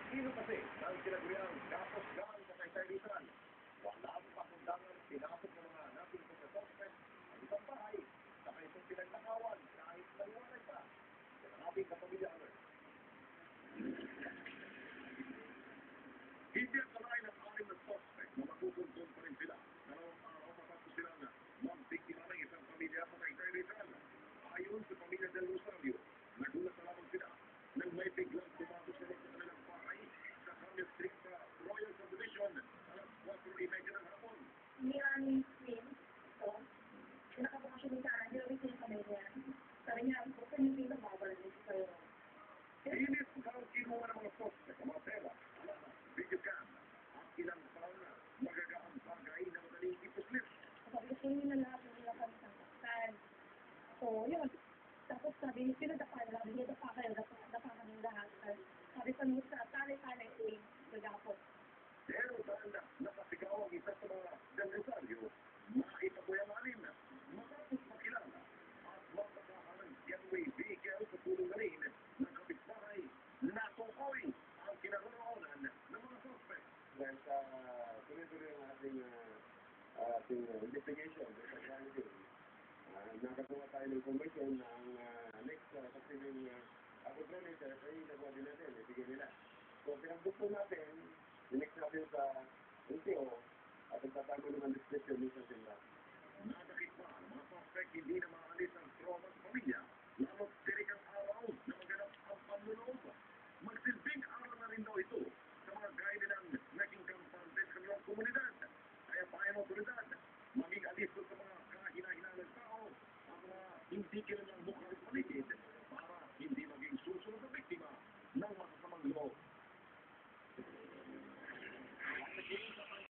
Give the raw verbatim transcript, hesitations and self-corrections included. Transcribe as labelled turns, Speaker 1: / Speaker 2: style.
Speaker 1: Sino kasi ang kinaguriang gapos gaan sa kaitalitan? Wala ang pakundangan pinasok ng mga nating pagkasuspect ang isang bahay na kaitong pinagnakawan kahit naliwanag pa. Yan ang ating kapamilyang. Hindi ang kalain ng anim na suspect na magkukuntun pa rin sila. Dalawang araw matapos sila na magbiktima ng isang pamilya sa kaitalitan. Ayon sa pamilya del Rosario, nagulat na lamang sila nang may biglang tumatos na sa kanilang bahay sa Kanya Street sa Royal Subdivision alas kwatro y media ng hapon.
Speaker 2: Niyang screen, so, nakabukasyon yung sana, nilawit niya yung kamay niya. Sabi niya, buksan yung pinto, mabalik sa'yo.
Speaker 1: Inis ang kinuha ng mga suspect ang mga pera, video cam, at ilang taon na magagaang bagay na madaling ipuslit.
Speaker 2: Sabi ko, sino na lahat yung nila kami sa kasal. So, yun. Tapos sabi niya, pinadapa na lang, dapa kayo, dapa, dapa kami lahat. Sabi ko, sa tali-tali, eh, nagapot.
Speaker 1: Pero dahil na nakasigaw ang isa sa mga del Rosario, maitabuyamalin na, matapos makilala, at magpatahan ng getaway vehicle sa tulong na rin ng kapitbahay, natukoy ang kinaroroonan ng mga suspect.
Speaker 3: Dahil sa tuloy-tuloy ang ating, uh, ating uh, investigation, investigation, uh, nakakuha tayo ng information na ang uh, next uh, succeeding uh, opportunity ay nagawa din natin, ibigay nila. So, pinag-book po natin, dinext natin sa N T O at nagtatago naman description minsan sila.
Speaker 1: Nadakit pa ang mga suspect hindi na maalis ang trauma sa pamilya, lamang